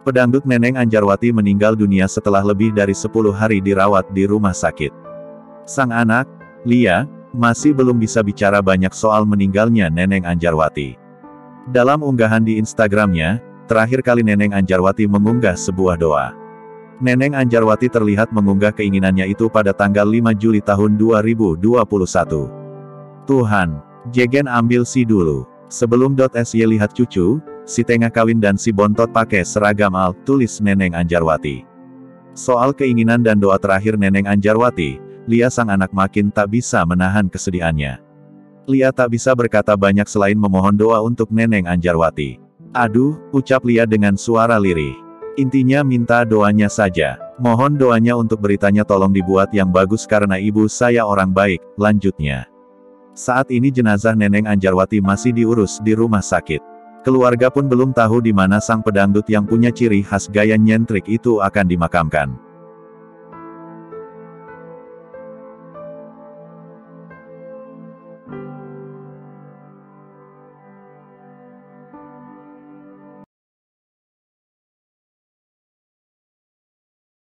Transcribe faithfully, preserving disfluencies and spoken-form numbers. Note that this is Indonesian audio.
Pedangdut Neneng Anjarwati meninggal dunia setelah lebih dari sepuluh hari dirawat di rumah sakit. Sang anak, Lia, masih belum bisa bicara banyak soal meninggalnya Neneng Anjarwati. Dalam unggahan di Instagramnya, terakhir kali Neneng Anjarwati mengunggah sebuah doa. Neneng Anjarwati terlihat mengunggah keinginannya itu pada tanggal lima Juli tahun dua ribu dua puluh satu. Tuhan, Jegen ambil si dulu. Sebelum .sy lihat cucu, si tengah kawin dan si bontot pakai seragam al, tulis Neneng Anjarwati. Soal keinginan dan doa terakhir Neneng Anjarwati, Lia sang anak makin tak bisa menahan kesedihannya. Lia tak bisa berkata banyak selain memohon doa untuk Neneng Anjarwati. Aduh, ucap Lia dengan suara lirih. Intinya minta doanya saja. Mohon doanya untuk beritanya tolong dibuat yang bagus karena ibu saya orang baik, lanjutnya. Saat ini jenazah Neneng Anjarwati masih diurus di rumah sakit. Keluarga pun belum tahu di mana sang pedangdut yang punya ciri khas gaya nyentrik itu akan dimakamkan.